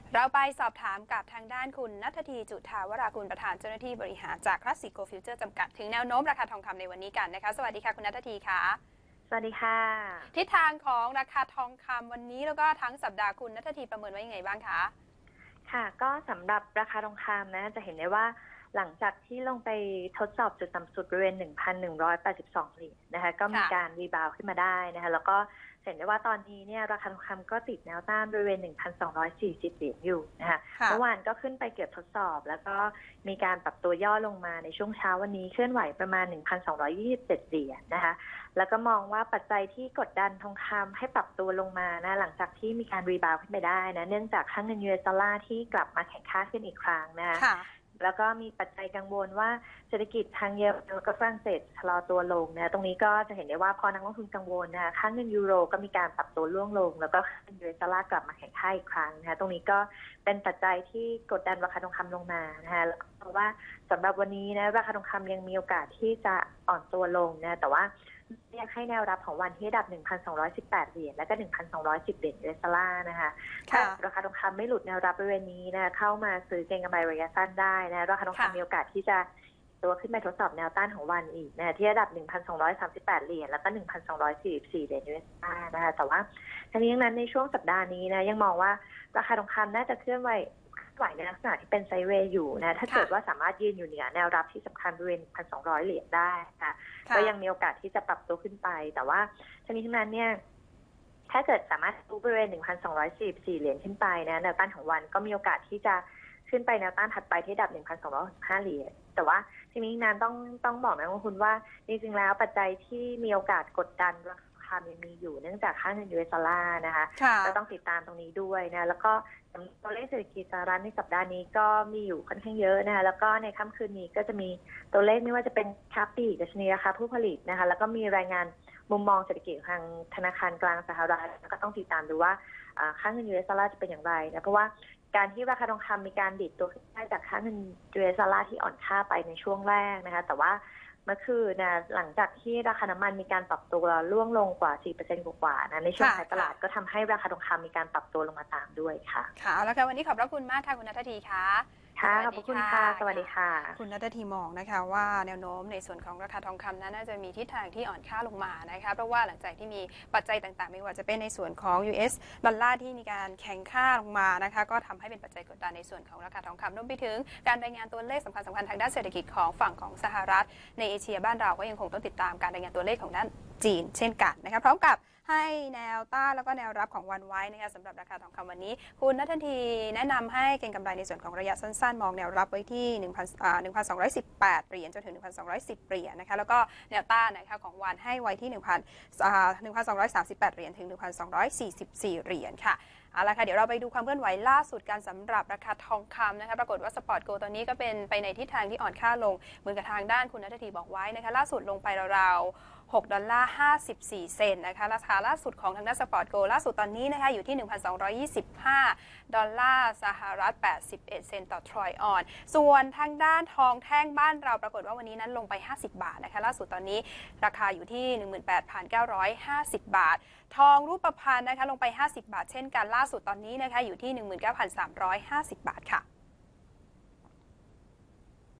เราไปสอบถามกับทางด้านคุณณัฐธีจุฑาวรากุลประธานเจ้าหน้าที่บริหารจากคลาสสิกโกลด์ฟิวเจอร์จำกัดถึงแนวโน้มราคาทองคำในวันนี้กันนะคะสวัสดีค่ะคุณณัฐธีค่ะสวัสดีค่ะทิศทางของราคาทองคำวันนี้แล้วก็ทั้งสัปดาห์คุณณัฐธีประเมินไว้ยังไงบ้างคะค่ะก็สำหรับราคาทองคำนะจะเห็นได้ว่าหลังจากที่ลงไปทดสอบจุดต่ำสุดบริเวณ 1,182 เหรียญนะคะก็มีการรีบาวขึ้นมาได้นะคะแล้วก็เห็นได้ว่าตอนนี้เนี่ยราคาทองคำก็ติดแนวต้านบริเวณ 1,240 เหรียญอยู่นะคะเมื่อวานก็ขึ้นไปเกือบทดสอบแล้วก็มีการปรับตัวย่อลงมาในช่วงเช้าวันนี้เคลื่อนไหวประมาณ 1,227 เหรียญนะคะแล้วก็มองว่าปัจจัยที่กดดันทองคำให้ปรับตัวลงมานะหลังจากที่มีการรีบาวขึ้นไปได้นะเนื่องจากค่าเงิน US ดอลลาร์ที่กลับมาแข็งค่าขึ้นอีกครั้งนะคะแล้วก็มีปัจจัยกังวลว่าเศรษฐกิจทางเยอรมันแล้วก็ฝรั่งเศสชะลอตัวลงนะตรงนี้ก็จะเห็นได้ว่าพอนักลงทุนกังวลนะค่าเงินยูโรก็มีการปรับตัวร่วงลงแล้วก็ค่าเงิน US ดอลลาร์กลับมาแข็งค่าอีกครั้งนะคะตรงนี้ก็เป็นปัจจัยที่กดดันราคาทองคำลงมานะคะเพราะว่าสำหรับวันนี้นะราคาทองคำยังมีโอกาสที่จะอ่อนตัวลงนะแต่ว่ายังให้แนวรับของวันที่ระดับ 1,218 เหรียญและก็ 1,210 เหรียญ US ดอลลาร์นะคะถ้าราคาทองคำไม่หลุดแนวรับบริเวณนี้นะเข้ามาซื้อเก็งกำไรระยะสั้นได้นะราคาทองคำมีโอกาสที่จะตัวขึ้นไปทดสอบแนวต้านของวันอีกนะที่ระดับ 1,238 เหรียญแล้วก็ 1,244 เหรียญ US ดอลลาร์นะคะแต่ว่าทั้งนี้ทั้งนั้นในช่วงสัปดาห์นี้นะยังมองว่าราคาทองคำน่าจะเคลื่อนไหวในลักษณะที่เป็นไซด์เวย์อยู่นะถ้าเกิดว่าสามารถยืนอยู่เหนือแนวรับที่สำคัญบริเวณ 1,200 เหรียญได้ค่ะก็ยังมีโอกาสที่จะปรับตัวขึ้นไปแต่ว่าทั้งนี้ทั้งนั้นเนี่ยถ้าเกิดสามารถรู้บริเวณ 1,244 เหรียญขึ้นไปนะแนวต้านของวันก็มีโอกาสที่จะขึ้นไปแนวต้านถัดไปที่ระดับ 1,265 เหรียญแต่ว่าทีนี้นั้นต้องบอกนะคุณว่าจริงๆแล้วปัจจัยที่มีโอกาสกดดันยังมีอยู่เนื่องจากค่าเงิน US ดอลลาร์นะคะก็ต้องติดตามตรงนี้ด้วยนะแล้วก็ตัวเลขเศรษฐกิจสหรัฐในสัปดาห์นี้ก็มีอยู่ค่อนข้างเยอะนะคะแล้วก็ในค่ำคืนนี้ก็จะมีตัวเลขไม่ว่าจะเป็นค้าปลีกดัชนีราคาผู้ผลิตนะคะแล้วก็มีรายงานมุมมองเศรษฐกิจทางธนาคารกลางสหรัฐก็ต้องติดตามดูว่าค่าเงิน US ดอลลาร์จะเป็นอย่างไรนะเพราะว่าการที่ราคาทองคำมีการดิดตัวขึ้นได้จากค่าเงิน US ดอลลาร์ที่อ่อนค่าไปในช่วงแรกนะคะแต่ว่าเมื่อคืนนะหลังจากที่ราคาน้ำมันมีการปรับตัวร่วงลงกว่า 4% กว่านะในช่วงท้ายตลาดก็ทำให้ราคาทองคำมีการปรับตัวลงมาตามด้วยค่ะค่ะแล้วค่ะวันนี้ขอบพระคุณมากค่ะคุณณัฐธีค่ะค่ะขอบคุณค่ะสวัสดีค่ะคุณณัฐธีมองนะคะว่าแนวโน้มในส่วนของราคาทองคำนั้นน่าจะมีทิศทางที่อ่อนค่าลงมานะคะเพราะว่าหลังจากที่มีปัจจัยต่างๆไม่ว่าจะเป็นในส่วนของ US ดอลลาร์ที่มีการแข็งค่าลงมานะคะก็ทำให้เป็นปัจจัยกดดันในส่วนของราคาทองคำรวมไปถึงการรายงานตัวเลขสำคัญทางด้านเศรษฐกิจของฝั่งของสหรัฐในเอเชียบ้านเราก็ยังคงต้องติดตามการรายงานตัวเลขของด้านจีนเช่นกันนะคะพร้อมกับให้แนวต้านแล้วก็แนวรับของวันไว้นะคะสำหรับราคาทองคำวันนี้คุณณัฐธีแนะนำให้เก็งกำไรในส่วนของระยะสั้นๆมองแนวรับไว้ที่ 1,218 เหรียญจนถึง 1,210 เหรียญนะคะแล้วก็แนวต้านนะคะของวันให้ไว้ที่ 1,238 เหรียญถึง 1,244 เหรียญค่ะเอาละค่ะเดี๋ยวเราไปดูความเคลื่อนไหวล่าสุดกันสำหรับราคาทองคำนะคะปรากฏว่าสปอร์ตโกลด์ตอนนี้ก็เป็นไปในทิศทางที่อ่อนค่าลงเหมือนกับทางด้านคุณณัฐธีบอกไว้นะคะล่าสุดลงไปราวๆ$6.54นะคะราคาล่าสุดของทางด้านสปอร์ตโกลด์ล่าสุดตอนนี้นะคะอยู่ที่$1,225สหรัฐ81เซนต์ต่อทรอยออนซ์ส่วนทางด้านทองแท่งบ้านเราปรากฏว่าวันนี้นั้นลงไป50บาทนะคะล่าสุดตอนนี้ราคาอยู่ที่ 18,950 บาททองรูปพรรณนะคะลงไป50บาทเช่นกันล่าสุดตอนนี้นะคะอยู่ที่ 19,350 บาทค่ะ